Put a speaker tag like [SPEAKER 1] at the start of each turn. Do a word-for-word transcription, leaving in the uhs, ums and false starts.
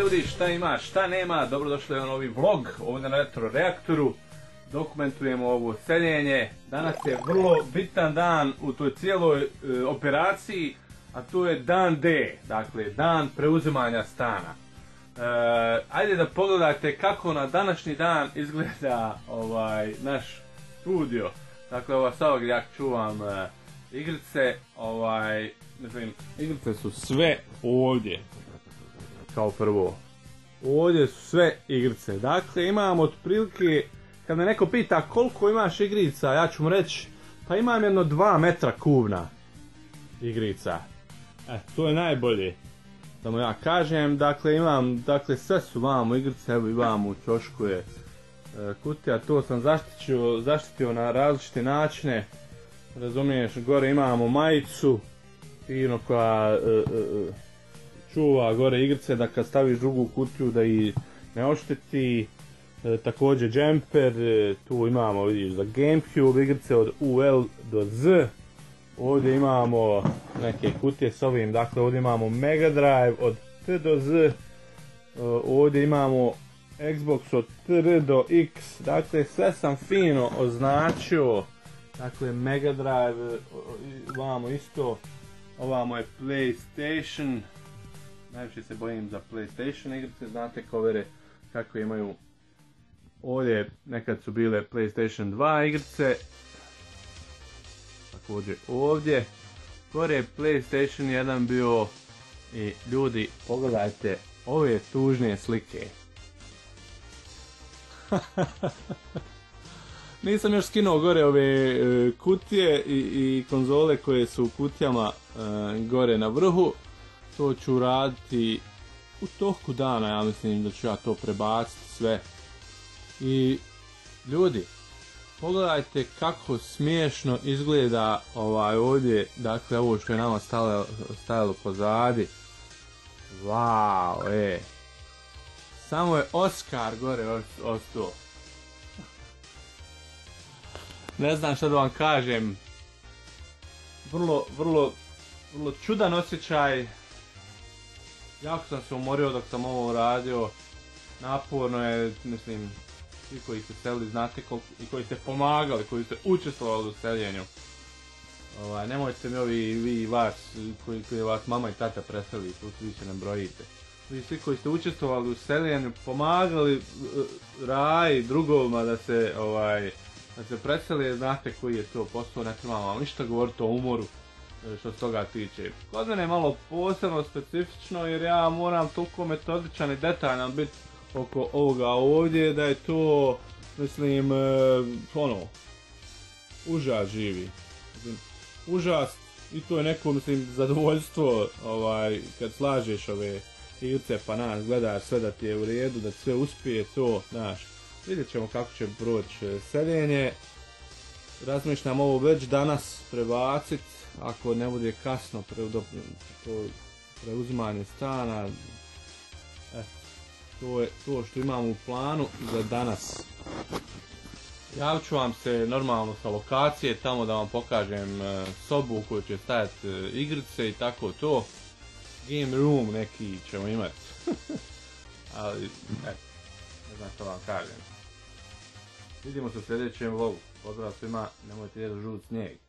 [SPEAKER 1] ljudi, šta ima, šta nema, dobrodošli u novi vlog ovdje na Retro Reaktoru. Dokumentujemo ovo seljenje. Danas je vrlo bitan dan u toj cijeloj e, operaciji, a to je dan D, dakle dan preuzimanja stana. E, ajde da pogledate kako na današnji dan izgleda ovaj naš studio. Dakle, ova soba gdje ja čuvam e, igrice, ovaj, mislim, igrice su sve ovdje. Kao prvo, ovdje su sve igrice. Dakle, imam otprilike, kad me neko pita koliko imaš igrica, ja ću mu reći, pa imam jedno dva metra kubna igrica. E, to je najbolje da mu ja kažem. Dakle, imam, dakle, sve su vamo igrice, evo i vamo u ćošku je e, kutija, to sam zaštitio, zaštitio na različite načine. Razumiješ, gore imamo majicu, fino koja e, e, čuva gore igrice, da kad staviš drugu kutiju da ih ne ošteti. E, također džemper, e, tu imamo, vidiš, za Gamecube igrice od U L do Z. Ovdje imamo neke kutije s ovim, dakle ovdje imamo Mega Drive od T do Z. E, ovdje imamo Xbox od T R do X, dakle sve sam fino označio. Dakle, Mega Drive, ovamo isto, ovamo je PlayStation. Najviše se bojim za PlayStation igrice, znate covere kako imaju. Ovdje nekad su bile PlayStation dva igrice. Također ovdje. Gore je PlayStation jedan bio. I ljudi, pogledajte ove tužne slike. Nisam još skinuo gore ove e, kutije i, i konzole koje su u kutijama e, gore na vrhu. To ću raditi u toku dana, ja mislim da ću ja to prebaciti sve. I ljudi, pogledajte kako smiješno izgleda ovaj ovdje, dakle ovo što je nama stajalo, stajalo pozadi. Wow, e. Samo je Oskar gore ostao. Ne znam što da vam kažem. Vrlo, vrlo, vrlo čudan osjećaj. Jako sam se umorio dok sam ovo radio. Naporno je, mislim, svi koji ste selili znate koliko, i koji ste pomagali, koji ste učestvovali u seljenju. Ovaj, nemojte mi ovi, vi vas, koji, koji vas mama i tata preseli, tu vi se ne brojite. Vi svi koji ste učestvovali u seljenju, pomagali uh, Raji, drugovima da se, ovaj, da se preseli, znate koji je to posao, ne trebamo vam ništa govoriti o umoru što se toga tiče. Kod mene je malo posebno specifično jer ja moram toliko metodičan i detaljan biti oko ovoga ovdje da je to, mislim, ono, užas živi. Užas i to je neko, mislim, zadovoljstvo ovaj, kad slažeš ove igrice pa nas gledaš sve da ti je u redu, da sve uspije to, znaš. Vidjet ćemo kako će proći seljenje. Razmišljam ovo već danas prebaciti, ako ne bude kasno pre, do, to preuzimanje stana. E, to je to što imam u planu za danas. Javit ću vam se normalno sa lokacije, tamo da vam pokažem e, sobu u kojoj će stajati e, igrice i tako to. Game room neki ćemo imati. Ali, e, ne znam što vam kažem. Vidimo se u sljedećem vlogu. Pozdrav svima, nemojte jesti žut snijeg.